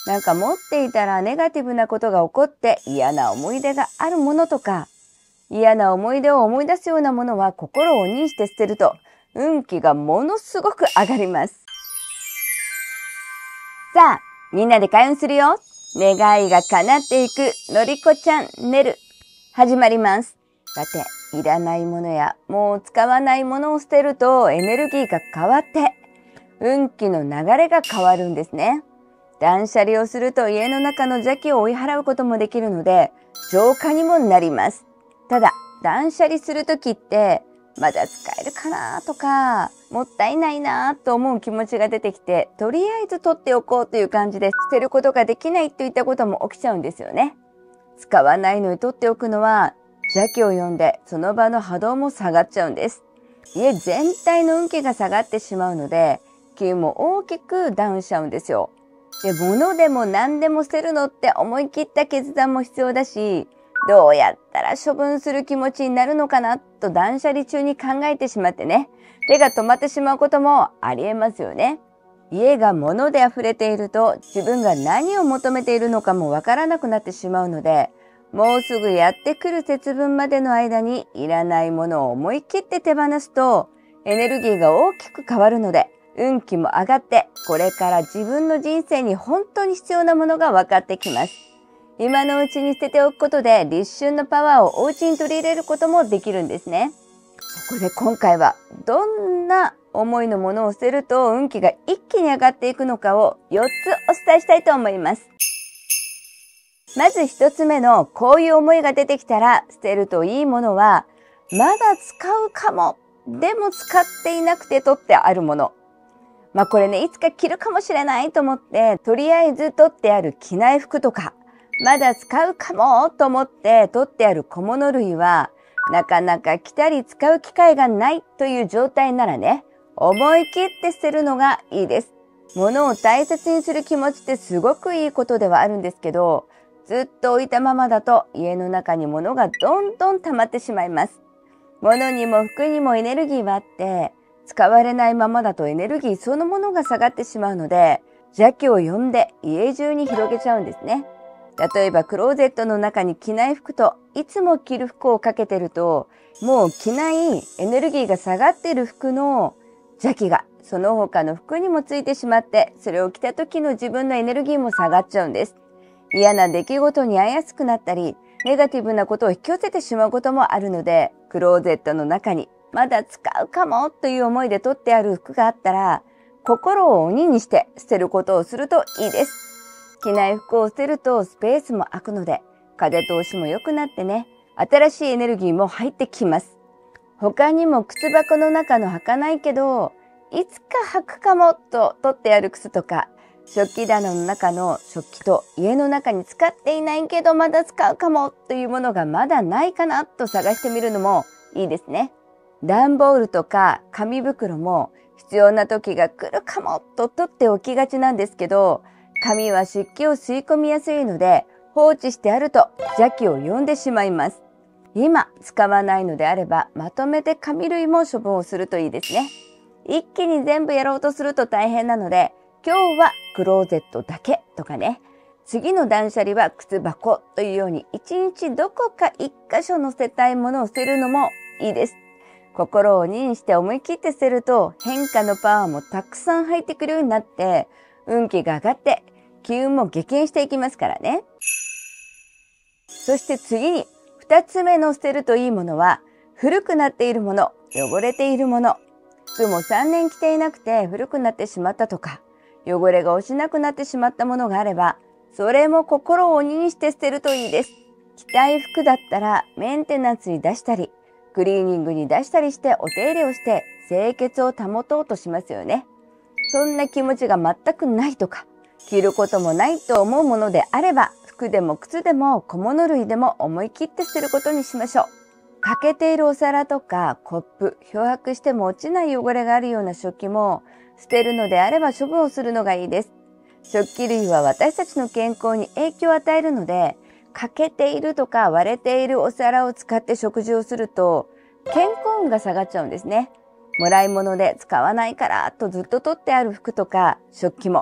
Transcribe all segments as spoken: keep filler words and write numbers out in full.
なんか持っていたらネガティブなことが起こって嫌な思い出があるものとか、嫌な思い出を思い出すようなものは心を鬼にして捨てると運気がものすごく上がります。さあ、みんなで開運するよ。願いが叶っていくのりこちゃんねる始まります。さて、いらないものやもう使わないものを捨てるとエネルギーが変わって運気の流れが変わるんですね。断捨離をすると家の中の邪気を追い払うこともできるので浄化にもなります。ただ、断捨離するときってまだ使えるかなとかもったいないなと思う気持ちが出てきて、とりあえず取っておこうという感じで捨てることができないといったことも起きちゃうんですよね。使わないのに取っておくのは邪気を呼んでその場の波動も下がっちゃうんです。家全体の運気が下がってしまうので気運も大きくダウンしちゃうんですよ。で、物でも何でも捨てるのって思い切った決断も必要だし、どうやったら処分する気持ちになるのかなと断捨離中に考えてしまってね、手が止まってしまうこともありえますよね。家が物で溢れていると自分が何を求めているのかもわからなくなってしまうので、もうすぐやってくる節分までの間にいらないものを思い切って手放すとエネルギーが大きく変わるので運気も上がって、これから自分の人生に本当に必要なものが分かってきます。今のうちに捨てておくことで立春のパワーをお家に取り入れることもできるんですね。そこで今回はどんな思いのものを捨てると運気が一気に上がっていくのかをよっつお伝えしたいと思います。まずひとつめのこういう思いが出てきたら捨てるといいものは、まだ使うかも、でも使っていなくて取ってあるもの。まあこれね、いつか着るかもしれないと思って、とりあえず取ってある着ない服とか、まだ使うかもと思って取ってある小物類は、なかなか着たり使う機会がないという状態ならね、思い切って捨てるのがいいです。物を大切にする気持ちってすごくいいことではあるんですけど、ずっと置いたままだと家の中に物がどんどん溜まってしまいます。物にも服にもエネルギーはあって、使われないままだとエネルギーそのものが下がってしまうので、邪気を呼んで家中に広げちゃうんですね。例えばクローゼットの中に着ない服といつも着る服をかけてると、もう着ないエネルギーが下がっている服の邪気がその他の服にもついてしまって、それを着た時の自分のエネルギーも下がっちゃうんです。嫌な出来事に遭いやすくなったり、ネガティブなことを引き寄せてしまうこともあるので、クローゼットの中にまだ使うかもという思いで取ってある服があったら、心を鬼にして捨てることをするといいです。着ない服を捨てるとスペースも空くので、風通しも良くなってね、新しいエネルギーも入ってきます。他にも靴箱の中の履かないけど、いつか履くかもと取ってある靴とか、食器棚の中の食器と家の中に使っていないけどまだ使うかもというものがまだないかなと探してみるのもいいですね。段ボールとか紙袋も必要な時が来るかもと取っておきがちなんですけど、紙は湿気を吸い込みやすいので放置してあると邪気を呼んでしまいます。今使わないのであればまとめて紙類も処分をするといいですね。一気に全部やろうとすると大変なので、今日はクローゼットだけとかね、次の断捨離は靴箱というように一日どこか一箇所の捨てたいものを捨てるのもいいです。心を鬼にして思い切って捨てると変化のパワーもたくさん入ってくるようになって運気が上がって機運も激変していきますからね。そして次に二つ目の捨てるといいものは、古くなっているもの、汚れているもの。服もさんねん着ていなくて古くなってしまったとか、汚れが落ちなくなってしまったものがあれば、それも心を鬼にして捨てるといいです。着たい服だったらメンテナンスに出したり、クリーニングに出したりしてお手入れをして清潔を保とうとしますよね。そんな気持ちが全くないとか、着ることもないと思うものであれば、服でも靴でも小物類でも思い切って捨てることにしましょう。欠けているお皿とかコップ、漂白しても落ちない汚れがあるような食器も捨てるのであれば処分をするのがいいです。食器類は私たちの健康に影響を与えるので、欠けているとか割れているお皿を使って食事をすると健康運が下がっちゃうんですね。もらい物で使わないからとずっと取ってある服とか食器も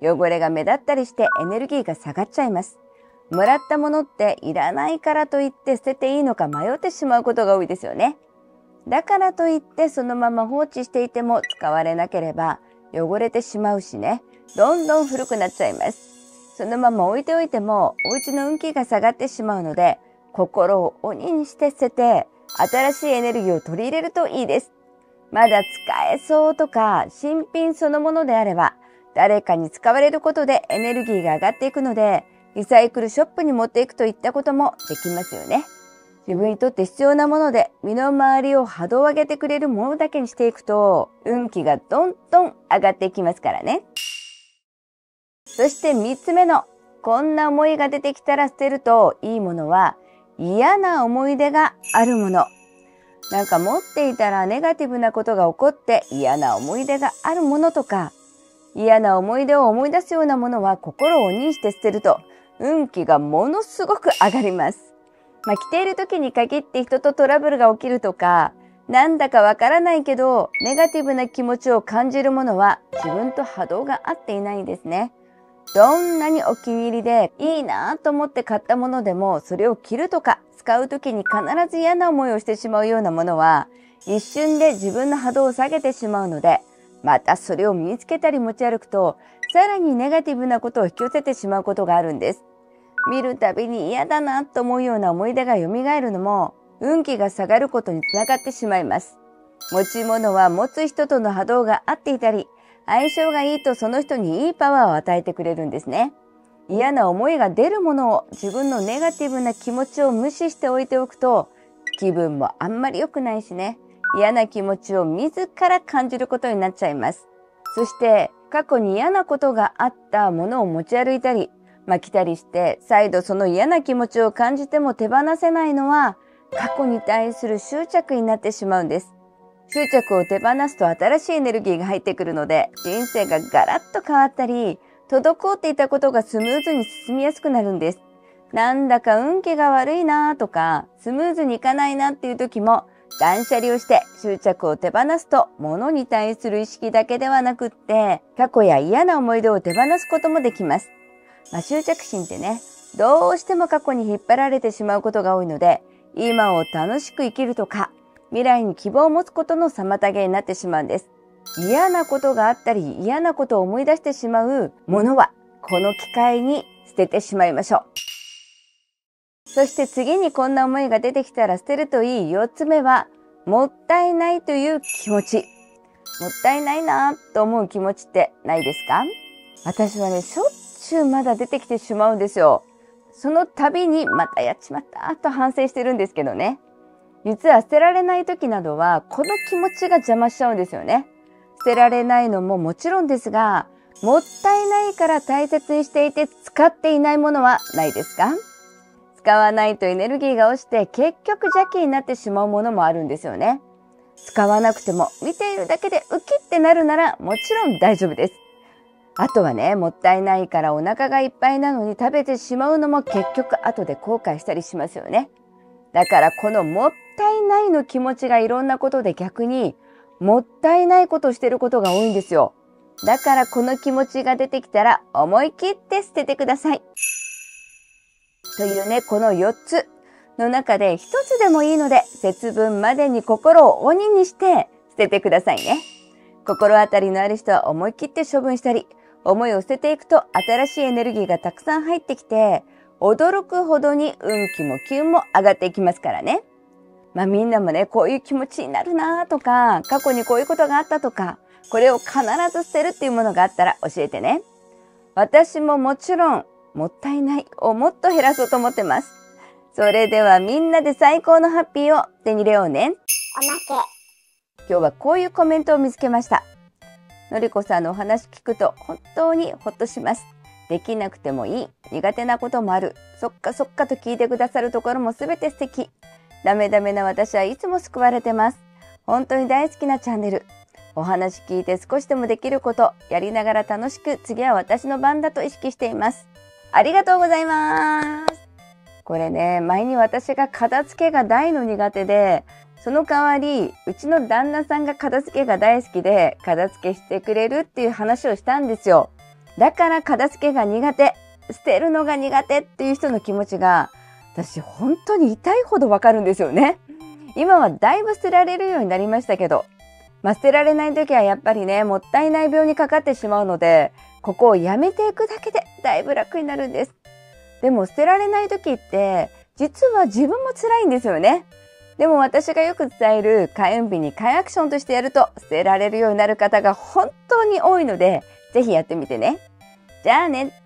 汚れが目立ったりしてエネルギーが下がっちゃいます。もらったものっていらないからといって捨てていいのか迷ってしまうことが多いですよね。だからといってそのまま放置していても使われなければ汚れてしまうしね、どんどん古くなっちゃいます。そのまま置いておいてもお家の運気が下がってしまうので、心を鬼にして捨てて新しいエネルギーを取り入れるといいです。まだ使えそうとか新品そのものであれば誰かに使われることでエネルギーが上がっていくので、リサイクルショップに持っていくといったこともできますよね。自分にとって必要なもので身の回りを波動を上げてくれるものだけにしていくと運気がどんどん上がっていきますからね。そしてみっつめのこんな思いが出てきたら捨てるといいものは、嫌な思い出があるもの。なんか持っていたらネガティブなことが起こって嫌な思い出があるものとか、嫌な思い出を思い出すようなものは心を鬼にして捨てると運気がものすごく上がります。まあ、着ている時に限って人とトラブルが起きるとか、なんだかわからないけどネガティブな気持ちを感じるものは自分と波動が合っていないんですね。どんなにお気に入りでいいなと思って買ったものでも、それを着るとか使う時に必ず嫌な思いをしてしまうようなものは一瞬で自分の波動を下げてしまうので、またそれを身につけたり持ち歩くとさらにネガティブなことを引き寄せてしまうことがあるんです。見るたびに嫌だなと思うような思い出が蘇るのも運気が下がることにつながってしまいます。持ち物は持つ人との波動が合っていたり、相性がいいとその人にいいパワーを与えてくれるんですね。嫌な思いが出るものを、自分のネガティブな気持ちを無視しておいておくと気分もあんまり良くないしね、嫌な気持ちを自ら感じることになっちゃいます。そして過去に嫌なことがあったものを持ち歩いたり、まあ、着たりして再度その嫌な気持ちを感じても手放せないのは過去に対する執着になってしまうんです。執着を手放すと新しいエネルギーが入ってくるので、人生がガラッと変わったり、滞っていたことがスムーズに進みやすくなるんです。なんだか運気が悪いなとか、スムーズにいかないなっていう時も、断捨離をして執着を手放すと、物に対する意識だけではなくって、過去や嫌な思い出を手放すこともできます。まあ、執着心ってね、どうしても過去に引っ張られてしまうことが多いので、今を楽しく生きるとか、未来に希望を持つことの妨げになってしまうんです。嫌なことがあったり、嫌なことを思い出してしまうものは、この機会に捨ててしまいましょう。そして次にこんな思いが出てきたら捨てるといいよっつめは、もったいないという気持ち。もったいないなぁと思う気持ちってないですか？私はね、しょっちゅうまだ出てきてしまうんですよ。その度にまたやっちまったと反省してるんですけどね。実は捨てられない時などはこの気持ちが邪魔しちゃうんですよね。捨てられないのももちろんですが、もったいないから大切にしていて使っていないものはないですか？使わないとエネルギーが落ちて結局邪気になってしまうものもあるんですよね。使わなくても見ているだけでウキってなるならもちろん大丈夫です。あとはね、もったいないからお腹がいっぱいなのに食べてしまうのも結局後で後悔したりしますよね。だからこのもったいないの気持ちがいろんなことで逆にもったいないことをしていることが多いんですよ。だからこの気持ちが出てきたら思い切って捨ててください。というね、このよっつの中でひとつでもいいので節分までに心を鬼にして捨ててくださいね。心当たりのある人は思い切って処分したり、思いを捨てていくと新しいエネルギーがたくさん入ってきて、驚くほどに運気も気運も上がっていきますからね。まあみんなもね、こういう気持ちになるなとか、過去にこういうことがあったとか、これを必ず捨てるっていうものがあったら教えてね。私ももちろん、もったいないをもっと減らそうと思ってます。それではみんなで最高のハッピーを手に入れようね。おまけ。今日はこういうコメントを見つけました。のりこさんのお話聞くと本当にほっとします。できなくてもいい。苦手なこともある。そっかそっかと聞いてくださるところもすべて素敵。ダメダメな私はいつも救われてます。本当に大好きなチャンネル。お話聞いて少しでもできること、やりながら楽しく次は私の番だと意識しています。ありがとうございます。これね、前に私が片付けが大の苦手で、その代わり、うちの旦那さんが片付けが大好きで、片付けしてくれるっていう話をしたんですよ。 だから片付けが苦手、捨てるのが苦手っていう人の気持ちが、私本当に痛いほどわかるんですよね。今はだいぶ捨てられるようになりましたけど、まあ、捨てられない時はやっぱりね、もったいない病にかかってしまうので、ここをやめていくだけでだいぶ楽になるんです。でも捨てられない時って、実は自分も辛いんですよね。でも私がよく伝える開運日に開アクションとしてやると捨てられるようになる方が本当に多いので、ぜひやってみてね。じゃあね。